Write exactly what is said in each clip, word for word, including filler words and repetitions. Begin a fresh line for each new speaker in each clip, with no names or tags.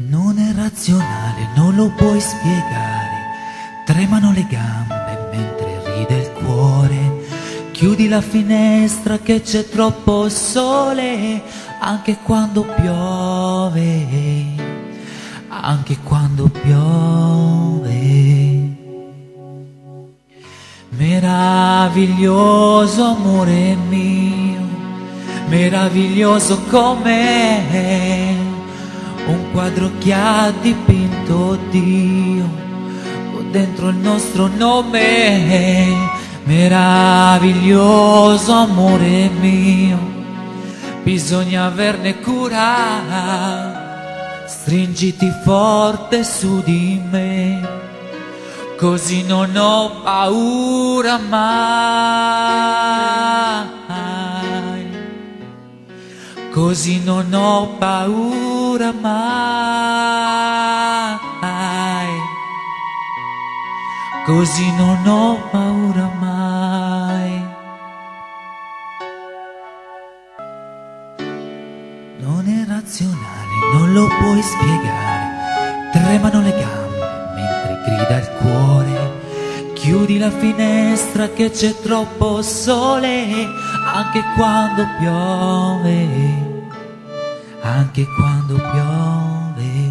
Non è razionale, non lo puoi spiegare. Tremano le gambe mentre ride il cuore. Chiudi la finestra che c'è troppo sole, anche quando piove, anche quando piove. Meraviglioso amore mio, meraviglioso com'è un quadro che ha dipinto Dio con dentro il nostro nome. Meraviglioso amore mio, bisogna averne cura, stringiti forte su di me, così non ho paura mai, così non ho paura mai, così non ho paura mai. Non è razionale, non lo puoi spiegare. Tremano le gambe mentre grida il cuore. Chiudi la finestra che c'è troppo sole, anche quando piove, anche quando piove.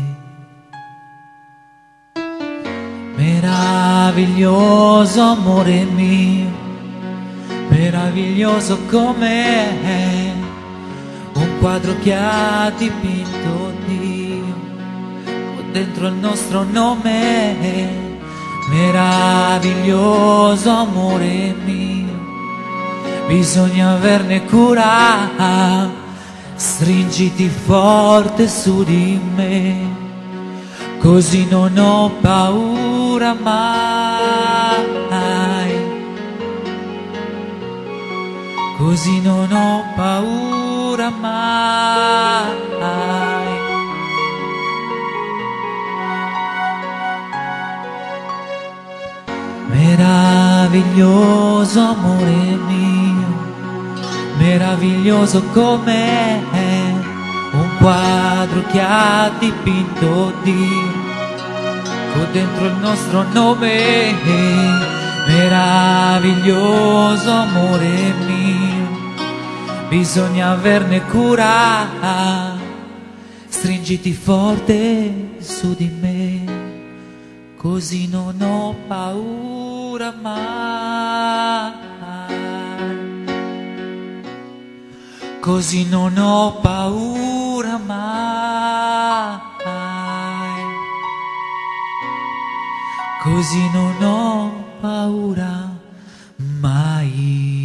Meraviglioso amore mio, meraviglioso com'è un quadro che ha dipinto Dio con dentro il nostro nome. Meraviglioso amore mio, bisogna averne cura, stringiti forte su di me, così non ho paura mai, così non ho paura mai. Meraviglioso amore mio, meraviglioso com'è un quadro che ha dipinto Dio con dentro il nostro nome. Meraviglioso amore mio, bisogna averne cura, stringiti forte su di me, così non ho paura mai, così non ho paura mai, così non ho paura mai.